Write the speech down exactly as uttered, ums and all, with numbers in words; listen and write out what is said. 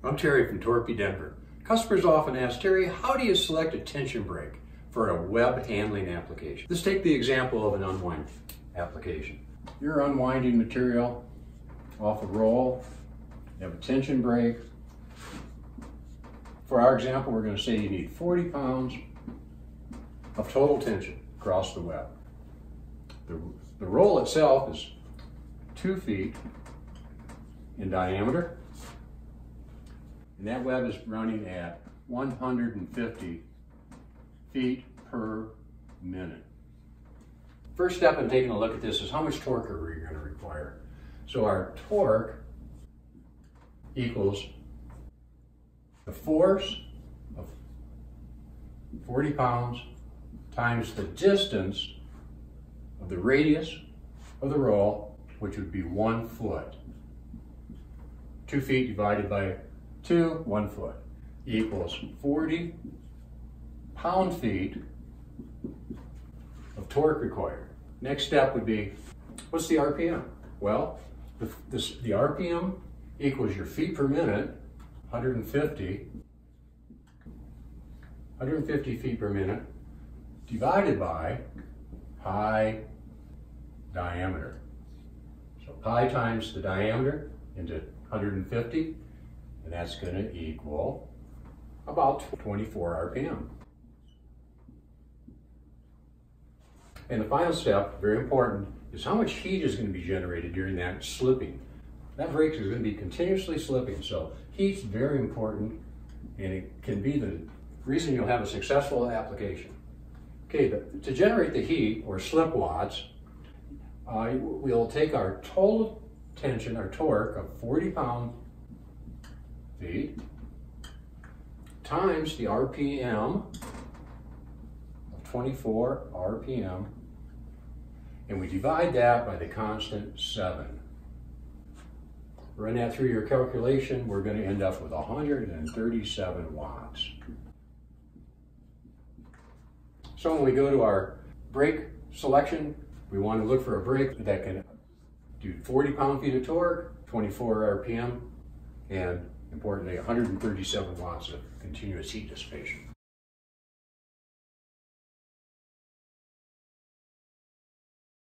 I'm Terry from Torpy, Denver. Customers often ask, Terry, how do you select a tension brake for a web handling application? Let's take the example of an unwind application. You're unwinding material off a roll, you have a tension brake. For our example, we're going to say you need forty pounds of total tension across the web. The, the roll itself is two feet in diameter. And that web is running at one hundred fifty feet per minute. First step in taking a look at this is how much torque are we going to require? So our torque equals the force of forty pounds times the distance of the radius of the roll, which would be one foot. Two feet divided by two, one foot, equals forty pound-feet of torque required. Next step would be, what's the R P M? Well, the, this, the R P M equals your feet per minute, one hundred fifty, one hundred fifty feet per minute, divided by pi diameter. So pi times the diameter into one hundred fifty, and that's going to equal about twenty-four R P M. And the final step, very important, is how much heat is going to be generated during that slipping. That brake is going to be continuously slipping, so heat's very important, and it can be the reason you'll have a successful application. Okay, the, to generate the heat, or slip watts, uh, we'll take our total tension, our torque of forty pound feet times the R P M of twenty-four R P M, and we divide that by the constant seven. Run that through your calculation, we're going to end up with one hundred thirty-seven watts. So when we go to our brake selection, we want to look for a brake that can do forty pound feet of torque, twenty-four R P M, and importantly, one hundred thirty-seven watts of continuous heat dissipation.